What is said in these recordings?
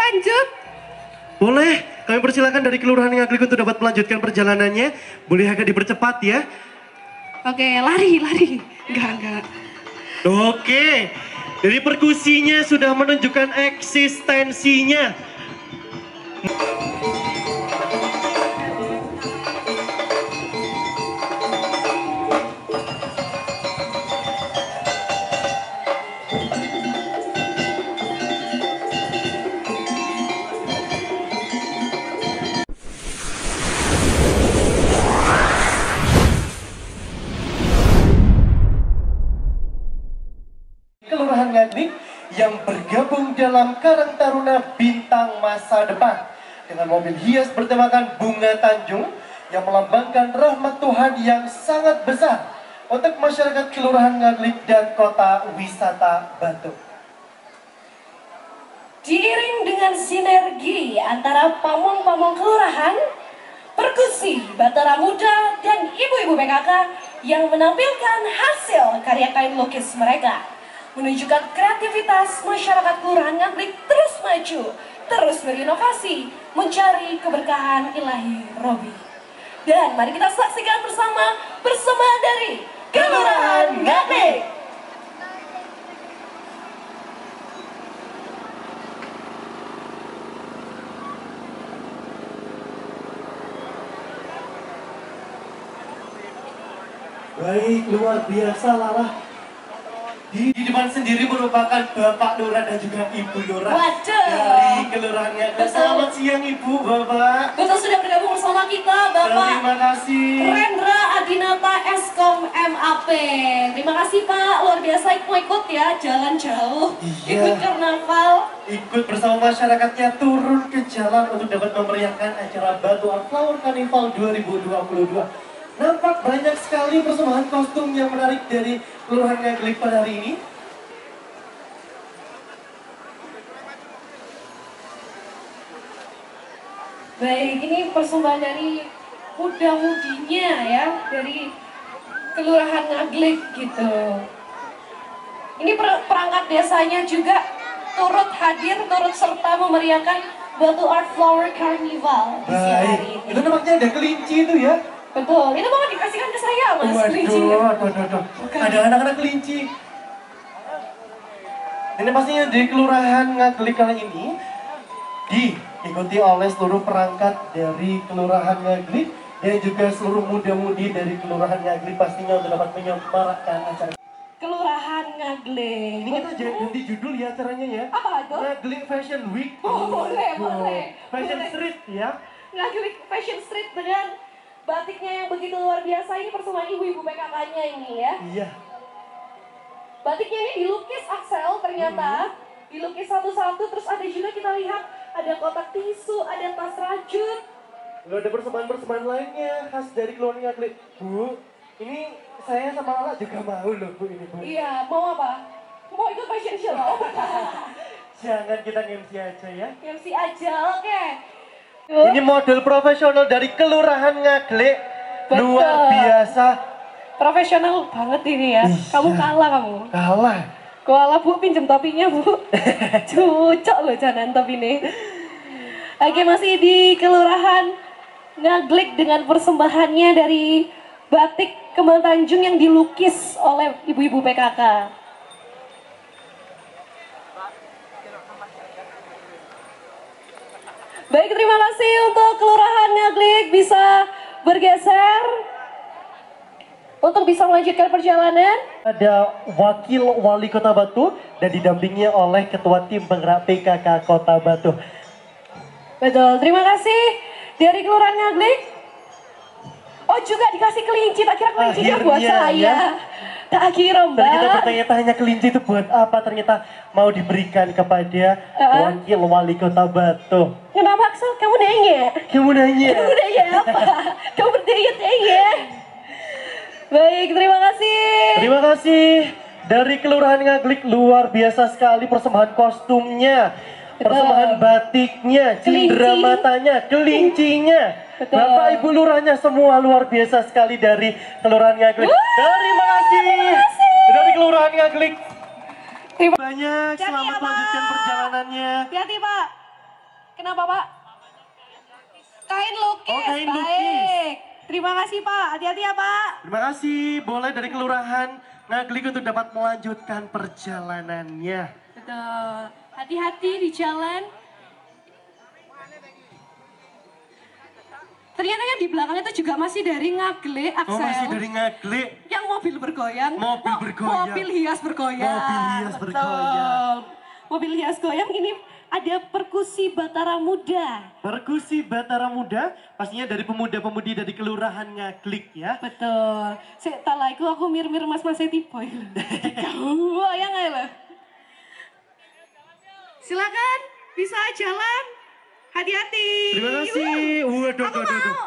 lanjut? Boleh, kami persilakan dari Kelurahan Ngaglik untuk dapat melanjutkan perjalanannya. Boleh agak dipercepat ya. Oke, lari. Enggak. Oke, dari perkusinya sudah menunjukkan eksistensinya. Kelurahan Ngaglik yang bergabung dalam Karang Taruna Bintang Masa Depan dengan mobil hias bertemakan bunga Tanjung yang melambangkan rahmat Tuhan yang sangat besar untuk masyarakat Kelurahan Ngaglik dan Kota Wisata Batu. Diiring dengan sinergi antara pamong-pamong kelurahan, perkusi Batara Muda dan ibu-ibu PKK yang menampilkan hasil karya kain lukis mereka, menunjukkan kreativitas masyarakat Kelurahan Ngaglik terus maju, terus berinovasi, mencari keberkahan ilahi Robi. Dan mari kita saksikan bersama dari Kelurahan Ngaglik. Baik, luar biasa Lala. Di depan sendiri merupakan Bapak Lurah dan juga Ibu Lurah. Waduh. Dari Kelurahan Ngaglik. Selamat siang Ibu, Bapak. Betul, sudah bergabung bersama kita Bapak Terima kasih. Rendra Adinata Eskom MAP. Terima kasih Pak, luar biasa ikut ya, jalan jauh, Iya. ikut karnaval. Ikut bersama masyarakatnya turun ke jalan untuk dapat memeriahkan acara Batu Art Flower Carnival 2022. Nampak banyak sekali persembahan kostum yang menarik dari Kelurahan Ngaglik pada hari ini. Baik, ini persembahan dari muda-mudinya ya, dari Kelurahan Ngaglik gitu. Ini perangkat desanya juga turut hadir, turut serta memeriahkan Batu Art Flower Carnival di siang hari Baik, ini. itu nampaknya ada kelinci itu ya. Betul, itu mau dikasihkan ke saya Mas, kelincinya. Waduh. Ada anak-anak kelinci. Ini pastinya di Kelurahan Ngaglik kali ini diikuti oleh seluruh perangkat dari Kelurahan Ngaglik dan juga seluruh muda-mudi dari Kelurahan Ngaglik pastinya untuk dapat menyemarakkan acara. Kelurahan Ngaglik. Ini kita ganti judul ya acaranya ya. Apa itu? Ngaglik Fashion Week. Boleh. Fashion Boleh. Street ya. Ngaglik Fashion Street dengan batiknya yang begitu luar biasa. Ini persembahan ibu-ibu PKK-nya ini ya. Iya. Batiknya ini dilukis Axel ternyata. Dilukis satu-satu, terus ada juga kita lihat ada kotak tisu, ada tas rajut. Lalu ada persembahan-persembahan lainnya khas dari Kelurahan Ngaglik. Bu, ini saya sama Lala juga mau loh Bu ini Bu. Iya, mau apa? Mau ikut fashion show? Jangan kita MC aja ya. MC aja, oke. Ini model profesional dari Kelurahan Ngaglik. Betul. Luar biasa. Profesional banget ini ya. Iya. Kamu kalah kamu. Kalah. Kuala Bu, pinjem topinya Bu. Cocok loh jangan topi ini. Oke, masih di Kelurahan Ngaglik dengan persembahannya dari batik Kembang Tanjung yang dilukis oleh ibu-ibu PKK. Baik, terima kasih untuk Kelurahan Ngaglik, bisa bergeser untuk bisa melanjutkan perjalanan. Ada Wakil Wali Kota Batu dan didampingi oleh Ketua Tim Penggerak PKK Kota Batu. Betul, terima kasih dari Kelurahan Ngaglik. Oh, juga dikasih kelinci, tak kira kelincinya buat Akhirnya, saya. ya. Tak kira Mbak. Tadi kita bertanya-tanya kelinci itu buat apa, ternyata mau diberikan kepada Wakil Wali Kota Batu. Kenapa Axel? Kamu nanya? Kamu nanya? Kamu nanya apa? Kamu bertanya-tanya. Baik, terima kasih. Terima kasih dari Kelurahan Ngaglik, luar biasa sekali persembahan kostumnya, persembahan batiknya, cindera Kelinci. matanya, kelincinya. Betul. Bapak Ibu Lurahnya semua luar biasa sekali dari Kelurahan Ngaglik. Terima kasih dari Kelurahan Ngaglik. Terima Banyak, Hati-hati selamat ya, Pak. melanjutkan perjalanannya. Hati-hati Pak. Kenapa Pak? Kain lukis. Oh, kain lukis. Baik. Terima kasih Pak. Hati-hati ya Pak. Terima kasih, boleh dari Kelurahan Ngaglik untuk dapat melanjutkan perjalanannya. Betul. Hati-hati di jalan. Ternyata yang di belakang itu juga masih dari Ngaglik, Axel. Oh, masih dari Ngaglik. Yang mobil bergoyang. Mobil bergoyang. Mobil hias bergoyang. Mobil hias Betul. bergoyang. Mobil hias goyang ini ada perkusi Batara Muda. Perkusi Batara Muda, pastinya dari pemuda-pemudi dari Kelurahan Ngaglik ya. Betul. Setelah itu aku mir-mir mas-mas tiba. Kau yang lo. Silakan, bisa jalan. Hati-hati. Terima kasih. Waduh, Aku mau.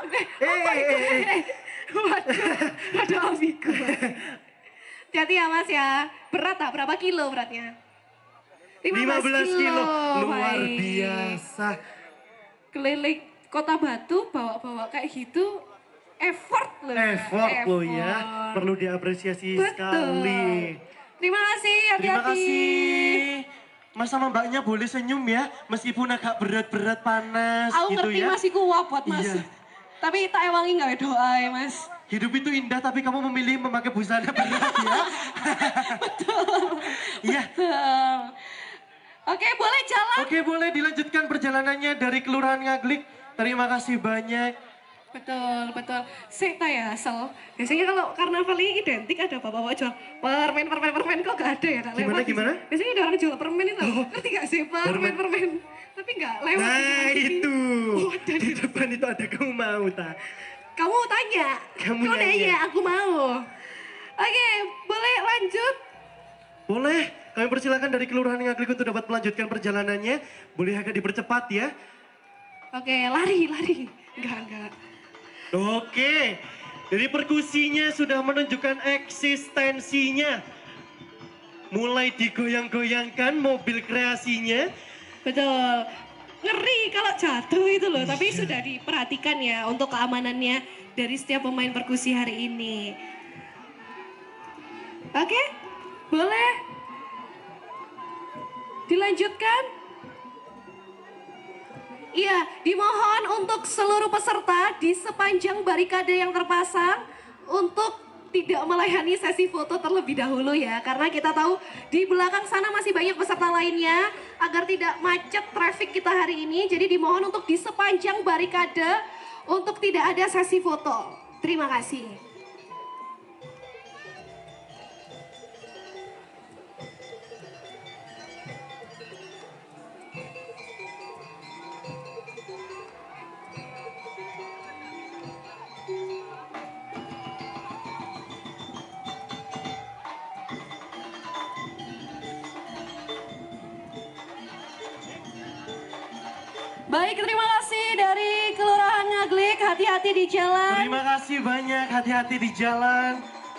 Waduh, ambigu. Hati-hati ya Mas ya. Berat tak? Berapa kilo beratnya? 15 kilo. Luar Baik. biasa. Keliling Kota Batu bawa-bawa kayak gitu effort loh. Effort loh ya. Perlu diapresiasi Betul. sekali. Terima kasih, hati-hati. Terima kasih. Mas sama mbaknya boleh senyum ya, meskipun agak berat-berat panas Aku gitu ngerti ya. masih kuwapot Mas. Iya. Tapi tak ewangi gak doa ya Mas. Hidup itu indah tapi kamu memilih memakai busana berat ya. Betul. Iya. Betul. Oke, boleh jalan. Oke, boleh dilanjutkan perjalanannya dari Kelurahan Ngaglik. Terima kasih banyak. Betul, betul. Sik ya asal. Biasanya kalau karnaval ini identik ada bapak-bapak jual permen kok gak ada ya tak Gimana, lewat. gimana? Biasanya ada orang jual permen itu. Ngerti gak sih permen. Tapi gak lewat. Nah itu, Oh, ada di depan itu ada kamu mau tak? Kamu tanya. Kamu Kau nanya. nanya, aku mau. Oke, boleh lanjut. Boleh, kami persilakan dari Kelurahan Ngaglik untuk dapat melanjutkan perjalanannya. Boleh agak dipercepat ya. Oke, lari. Enggak. Oke, jadi perkusinya sudah menunjukkan eksistensinya. Mulai digoyang-goyangkan mobil kreasinya. Betul. Ngeri kalau jatuh itu loh, tapi sudah diperhatikan ya untuk keamanannya dari setiap pemain perkusi hari ini. Oke, boleh dilanjutkan? Iya, dimohon untuk seluruh peserta di sepanjang barikade yang terpasang untuk tidak melayani sesi foto terlebih dahulu ya. Karena kita tahu di belakang sana masih banyak peserta lainnya agar tidak macet traffic kita hari ini. Jadi dimohon untuk di sepanjang barikade untuk tidak ada sesi foto. Terima kasih. Baik, terima kasih dari Kelurahan Ngaglik. Hati-hati di jalan. Terima kasih banyak, hati-hati di jalan.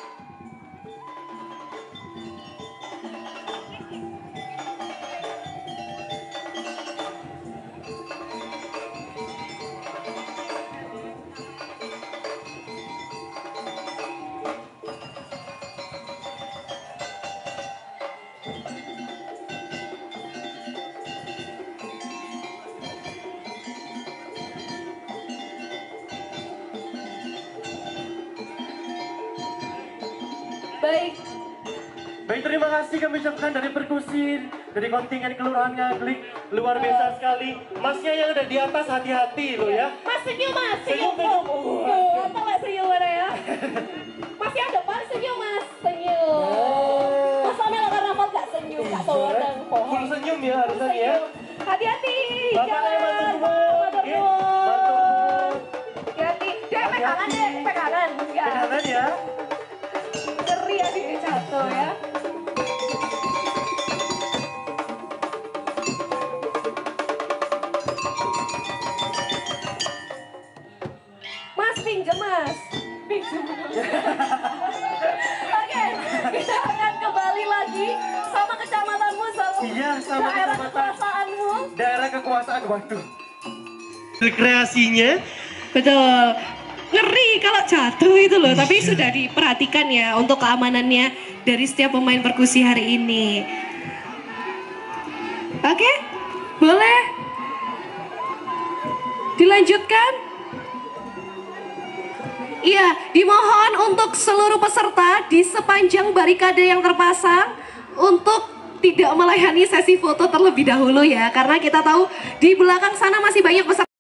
Baik, Baik, terima kasih kami ucapkan dari perkusi, dari kontingen Kelurahan Ngaglik. Luar biasa sekali. Masnya yang ada di atas hati-hati loh ya. Mas senyum Mas, Senyum, senyum. senyum. Apa lah senyum ya? Mas yang depan senyum Mas, senyum. Mas Amel karnaval gak senyum, gak sewenang. Full senyum ya harusnya ya. Hati-hati, Bapak jalan. matur nuwun. Matur Nggih, nuwun. matur nuwun. Hati-hati. Dek, pegangan dek, pegangan. Ya. Pegangan ya. Ngeri ya dia jatuh ya. Mas pinjem Mas. Pinjem. Oke, kita akan kembali lagi sama kecamatanmu, sama Iya, sama daerah kecamatan. kekuasaanmu. Daerah kekuasaan, waduh. Kreasinya. Betul. Ngeri kalau jatuh itu loh, tapi sudah diperhatikan ya untuk keamanannya dari setiap pemain perkusi hari ini. Oke, boleh dilanjutkan. Iya, dimohon untuk seluruh peserta di sepanjang barikade yang terpasang untuk tidak melayani sesi foto terlebih dahulu ya, karena kita tahu di belakang sana masih banyak peserta.